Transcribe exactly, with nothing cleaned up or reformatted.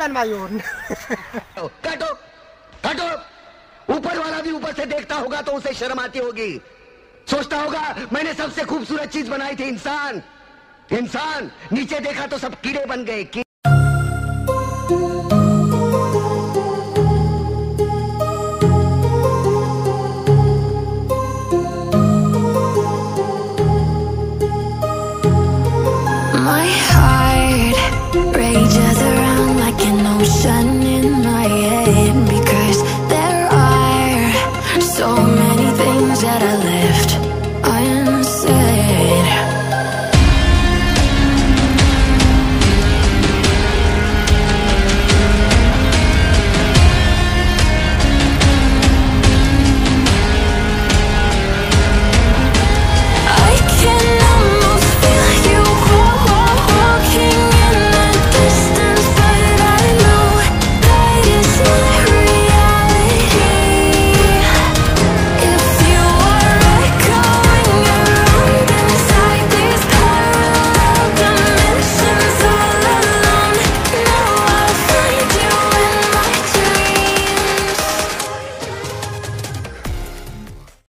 on my own. काटो, काटो। ऊपर वाला भी ऊपर से देखता होगा तो उसे शर्म आती होगी, सोचता होगा मैंने सबसे खूबसूरत चीज बनाई थी इंसान। इंसान नीचे देखा तो सब कीड़े बन गए।